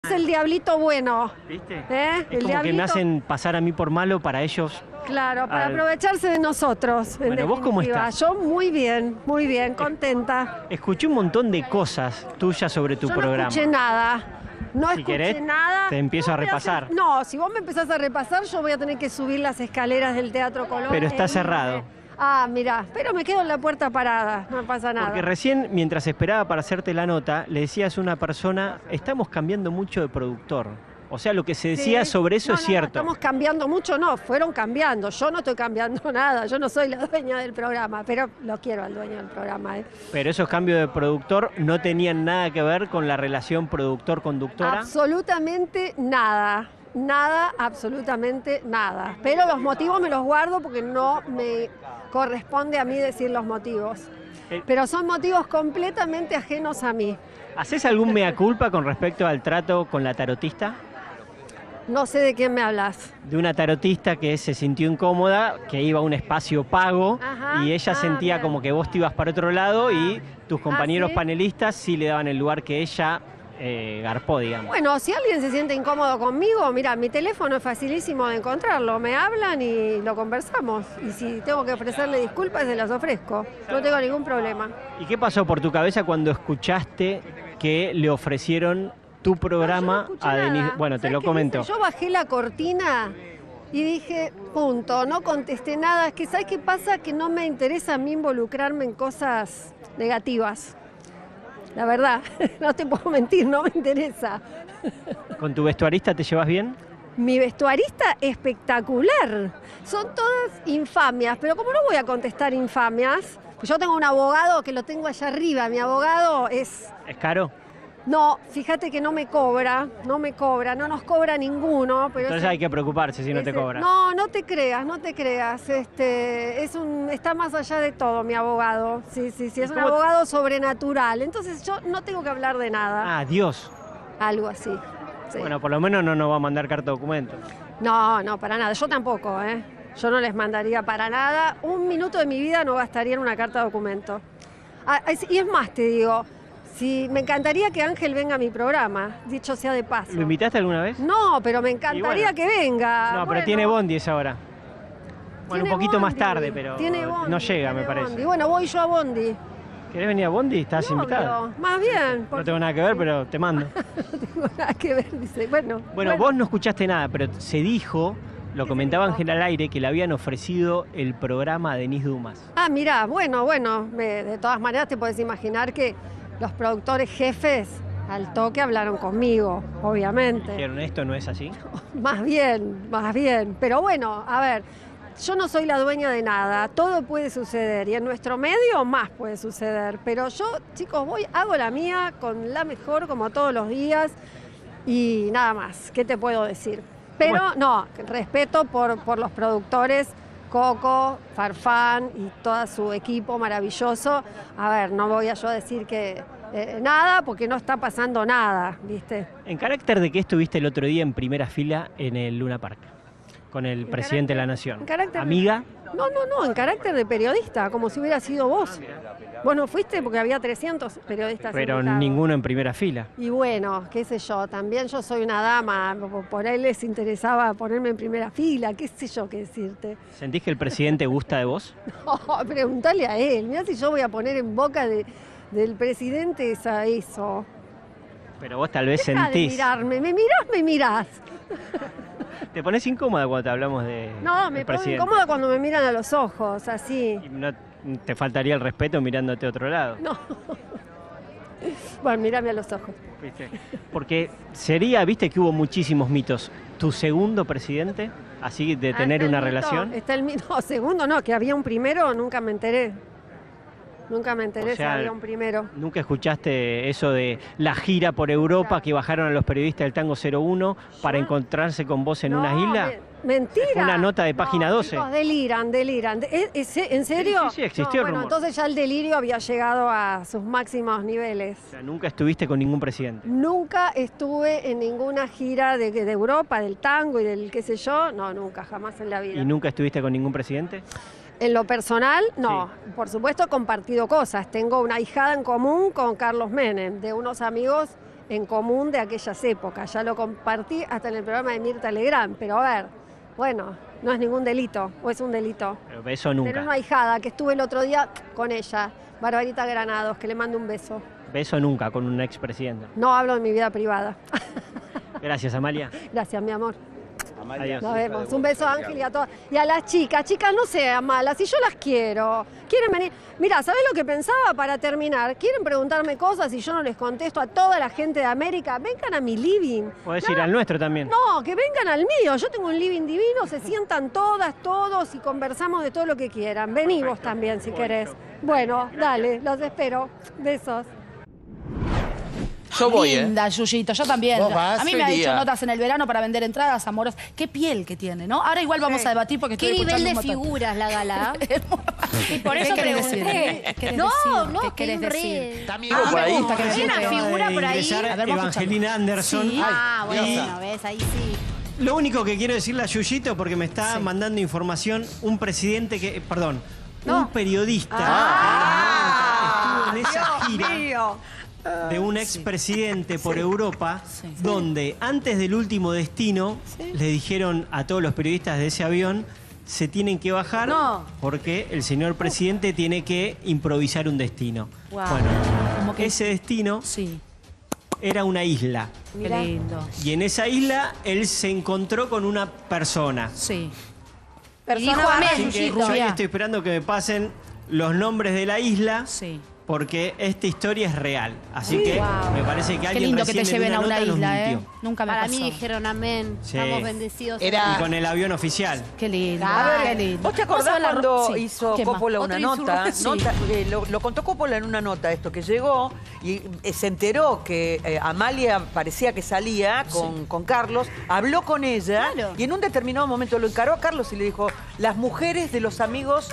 Es el diablito bueno. ¿Viste? ¿Eh? Es El como que me diablito, hacen pasar a mí por malo para ellos. claro, para al- aprovecharse de nosotros. en Bueno, ¿vos cómo definitiva. estás? Yo muy bien, contenta. Escuché un montón de cosas tuyas sobre tu Yo programa. no escuché nada. No Si escuché querés, nada. te empiezo a me repasar. No, si vos me empezás a repasar, yo voy a tener que subir las escaleras del Teatro Colón. Pero está e irme. cerrado. Ah, mirá, pero me quedo en la puerta parada, no pasa nada. Porque recién, mientras esperaba para hacerte la nota, le decías a una persona, estamos cambiando mucho de productor. O sea, lo que se decía Sí. sobre eso No, es no, cierto. estamos cambiando mucho, no, fueron cambiando. Yo no estoy cambiando nada, yo no soy la dueña del programa, pero lo quiero al dueño del programa. Pero esos cambios de productor no tenían nada que ver con la relación productor-conductora. Absolutamente nada. Nada, absolutamente nada. Pero los motivos me los guardo porque no me corresponde a mí decir los motivos. Pero son motivos completamente ajenos a mí. ¿Haces algún mea culpa con respecto al trato con la tarotista? No sé de quién me hablas. De una tarotista que se sintió incómoda, que iba a un espacio pago Ajá. y ella sentía bien. como que vos te ibas para otro lado y tus compañeros ¿sí? panelistas sí le daban el lugar que ella garpó, digamos. Bueno, si alguien se siente incómodo conmigo, mira, mi teléfono es facilísimo de encontrarlo. Me hablan y lo conversamos. Y si tengo que ofrecerle disculpas, se las ofrezco. No tengo ningún problema. ¿Y qué pasó por tu cabeza cuando escuchaste que le ofrecieron tu programa Yo no escuché a Denise? nada. Bueno, te ¿Sabes lo qué comento. hice? Yo bajé la cortina y dije, punto, no contesté nada. Es que, ¿sabes qué pasa? Que no me interesa a mí involucrarme en cosas negativas. La verdad, no te puedo mentir, no me interesa. ¿Con tu vestuarista te llevas bien? Mi vestuarista espectacular. Son todas infamias, pero como no voy a contestar infamias, pues yo tengo un abogado que lo tengo allá arriba. Mi abogado es... ¿Es caro? No, fíjate que no me cobra, no nos cobra ninguno. Pero Entonces hay que preocuparse si no te cobra. No, no te creas. Está más allá de todo mi abogado. Sí, es un cómo- abogado sobrenatural. Entonces yo no tengo que hablar de nada. Ah, Dios. Algo así. Sí. Bueno, por lo menos no nos va a mandar carta de documento. No, para nada. Yo tampoco, ¿eh? Yo no les mandaría para nada. Un minuto de mi vida no gastaría en una carta de documento. Y es más, te digo, me encantaría que Ángel venga a mi programa, dicho sea de paso. ¿Lo invitaste alguna vez? No, pero me encantaría Y bueno. que venga. No, pero Bueno, tiene bondi esa hora. Bueno, un tiene poquito más bondi, tarde, pero tiene bondi, no llega, tiene me parece. bondi. Bueno, voy yo a Bondi. ¿Querés venir a Bondi? Estás Obvio, invitado. Más bien. No tengo nada que ver, pero te mando. No tengo nada que ver, dice. Bueno, vos no escuchaste nada, pero se dijo, lo comentaba dijo? Ángel al aire, que le habían ofrecido el programa a Denise Dumas. Ah, mirá, bueno, de todas maneras te puedes imaginar que los productores jefes al toque hablaron conmigo, obviamente. Dijeron, esto no es así. Más bien. Pero bueno, a ver, yo no soy la dueña de nada, todo puede suceder y en nuestro medio más puede suceder. Pero yo, chicos, hago la mía con la mejor como todos los días y nada más, ¿qué te puedo decir? Pero no, respeto por los productores, Coco, Farfán y todo su equipo maravilloso. A ver, no voy a yo decir que nada porque no está pasando nada, ¿viste? ¿En carácter de qué estuviste el otro día en primera fila en el Luna Park? Con el presidente de la Nación. en carácter- ¿Amiga? No, en carácter de periodista, como si hubiera sido vos. Vos no fuiste porque había 300 periodistas Pero invitados. ninguno en primera fila. Y bueno, qué sé yo, también yo soy una dama, por ahí les interesaba ponerme en primera fila, qué sé yo qué decirte. ¿Sentís que el presidente gusta de vos? No, preguntale a él, mirá si yo voy a poner en boca del presidente eso. Pero vos tal vez Deja de sentís. mirarme, me mirás. ¿Te pones incómoda cuando te hablamos de No, del me pongo presidente? incómoda cuando me miran a los ojos, así. Y no te faltaría el respeto mirándote a otro lado. No. Bueno, mírame a los ojos. ¿Viste? Porque sería, viste que hubo muchísimos mitos. ¿Tu segundo presidente? Así de tener Está el una mito, relación. Está el mito. No, segundo no, que había un primero, nunca me enteré. Nunca me enteré O sea, si había un primero. ¿Nunca escuchaste eso de la gira por Europa Claro. que bajaron a los periodistas del Tango 01 para Yo- encontrarse con vos en No, una isla? Mentira. Fue una nota de página No, 12. chicos, deliran. ¿En serio? Sí, existió el Bueno, rumor. entonces ya el delirio había llegado a sus máximos niveles. O sea, nunca estuviste con ningún presidente. Nunca estuve en ninguna gira de Europa, del tango y del qué sé yo. No, nunca, jamás en la vida. ¿Y nunca estuviste con ningún presidente? En lo personal, no. Por supuesto, he compartido cosas. Tengo una ahijada en común con Carlos Menem, de unos amigos en común de aquellas épocas. Ya lo compartí hasta en el programa de Mirta Legrand, pero a ver, bueno, no es ningún delito, o es un delito. Pero beso nunca. Tener una ahijada que estuve el otro día con ella, Barbarita Granados, que le mando un beso. Beso nunca con un expresidente. No hablo de mi vida privada. Gracias, Amalia. Gracias, mi amor. Adiós. Nos vemos. Un beso a Ángel y a todas. Y a las chicas. Chicas, no sean malas. Si yo las quiero. Quieren venir. Mira, ¿sabés lo que pensaba para terminar? Quieren preguntarme cosas y yo no les contesto a toda la gente de América. Vengan a mi living. Podés ir al nuestro también. No, que vengan al mío. Yo tengo un living divino. Se sientan todas, todos y conversamos de todo lo que quieran. Vení vos también si querés. Bueno, dale. Los espero. Besos. Yo voy, Linda, Yuyito, yo también. Vos vas, a mí me ha Celia. hecho notas en el verano para vender entradas amorosas. Qué piel que tiene, ¿no? Ahora igual vamos a debatir porque ¿Qué estoy nivel de escuchando un montón. figuras la gala? Y por ¿Qué eso querés decir? pregunté. ¿Qué querés No, decir? no, ¿Qué qué querés decir? re. Está amigo Ah, por me ahí. gusta que me Hay una guste. figura por ahí. Ingresar A ver, vamos a Evangelina Anderson. Sí. Ah, Y bueno, ves, ahí sí. lo único que quiero decirle a Yuyito, porque me está mandando información, un presidente que, perdón, un periodista estuvo en esa gira de un expresidente por Europa, Sí. donde antes del último destino le dijeron a todos los periodistas de ese avión se tienen que bajar porque el señor presidente tiene que improvisar un destino. Wow. Bueno, Como que- ese destino Sí, era una isla. qué lindo. Y en esa isla él se encontró con una persona. Sí. Y dijo amén. Así que yo ahí Rubia. estoy esperando que me pasen los nombres de la isla, Sí. porque esta historia es real. Así que me parece que Qué alguien lindo que te recién en lleven a una nota nos isla, ¿eh? mintió. Nunca me Para pasó. mí dijeron amén. Sí. Estamos bendecidos. Era- Y con el avión oficial. Qué lindo, Claro. qué lindo. ¿Vos te Vamos a acordás ver la- cuando Sí. hizo ¿Qué más? Coppola una Otro nota? insurrecto. Lo contó Coppola en una nota, esto, que llegó y se enteró que Amalia parecía que salía con Carlos, habló con ella Claro. y en un determinado momento lo encaró a Carlos y le dijo, las mujeres de los amigos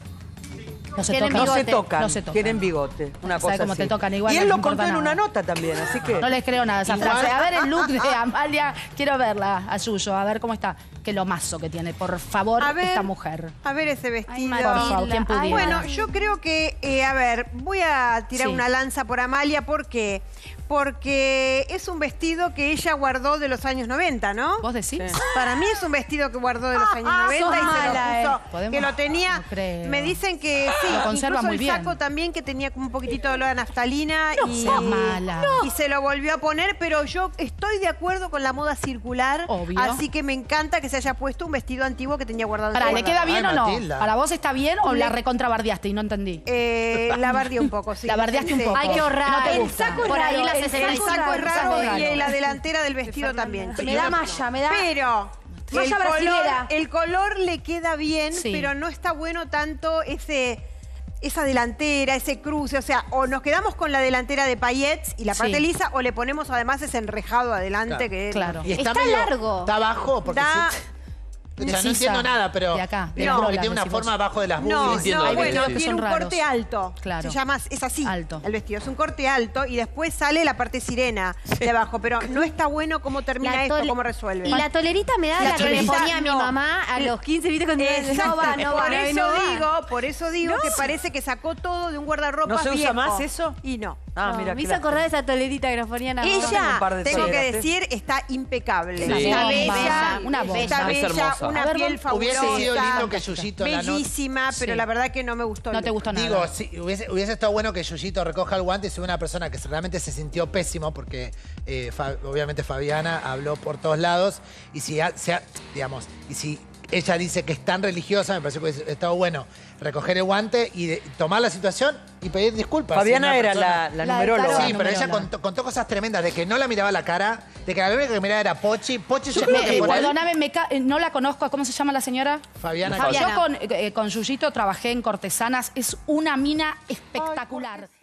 No se Tienen tocan. no se bigote. tocan, No se tocan. tienen bigote, una ¿Sabe cosa cómo así. te tocan? Igual y no él les lo importa contó en nada. una nota también, así que... No les creo nada a esa Igual- frase. A ver el look de Amalia. Quiero verla, a Yuyo, a ver cómo está. Qué lomazo que tiene, por favor, A ver. esta mujer. A ver ese vestido. Por favor, ¿quién pudiera? Bueno, yo creo que, a ver, voy a tirar Sí. una lanza por Amalia. ¿Por qué? Porque es un vestido que ella guardó de los años 90, ¿no? ¿Vos decís? Para mí es un vestido que guardó de los años 90 sos y mala, se lo puso, ¿Podemos? que lo tenía. No creo. Me dicen que sí, Lo conserva incluso muy el bien. saco también que tenía como un poquitito de olor a naftalina y, seas mala. y se lo volvió a poner, pero yo estoy de acuerdo con la moda circular, Obvio. así que me encanta que se haya puesto un vestido antiguo que tenía guardado en Pará, su ¿le guardado. queda bien Ay, o no? Matilda. ¿Para vos está bien o la recontrabardeaste y no entendí? La bardeé un poco, sí. La bardeaste un Sí. poco. Hay que ahorrar. No te El gusta. saco es Por ahí raro, la el 65. saco es raro raro. y la delantera del vestido también. Me da malla, me da... Pero el Malla color, brasilera. el color le queda bien, Sí. pero no está bueno tanto esa delantera, ese cruce. O sea, o nos quedamos con la delantera de paillettes y la parte Sí. lisa, o le ponemos además ese enrejado adelante Claro. que Claro. Y Está medio- largo. Está abajo porque Da- o sea, no Precisa. entiendo nada, pero De acá, de es las como que brolas, tiene una decís forma vos. abajo de las No, boobies. no, Hay bueno, vestidos que tiene son un raros. corte alto. Claro. Se llama, es así. Alto. El vestido es un corte alto y después sale la parte sirena de abajo. Pero no está bueno cómo termina La esto, tole- cómo resuelve. Y la tolerita me da La la, que le tolerita, ponía a mi no. mamá a los 15, ¿viste? Cuando Exacto. no va, no va, por no eso va. por eso digo que parece que sacó todo de un guardarropa ¿No se usa viejo. más eso? Y no. Ah, No, mira, me qué hizo acordar de esa tolerita que nos ponían a tengo Ella, un par de tengo que toleras, ¿eh? decir, está impecable. Sí. Está Bomba. bella, Una bomba. está Es bella, hermosa. una A ver, piel vos- fabulosa. Hubiese sido lindo que Yuyito la nota. Bellísima, pero Sí. la verdad que no me gustó. No el te look. gustó nada. Digo, sí, hubiese estado bueno que Yuyito recoja el guante y sea una persona que realmente se sintió pésimo porque obviamente Fabiana habló por todos lados y si, digamos, y si ella dice que es tan religiosa, me parece que hubiese estado bueno recoger el guante y tomar la situación y pedir disculpas. Fabiana Si una era persona- la La numeróloga. del Sí, pero ella numeróloga. contó cosas tremendas de que no la miraba la cara, de que la única que miraba era Pochi. Pochi yo Me- creo que por ahí- perdóname, no la conozco. ¿Cómo se llama la señora? Fabiana. Yo con Yuyito trabajé en Cortesanas. Es una mina espectacular.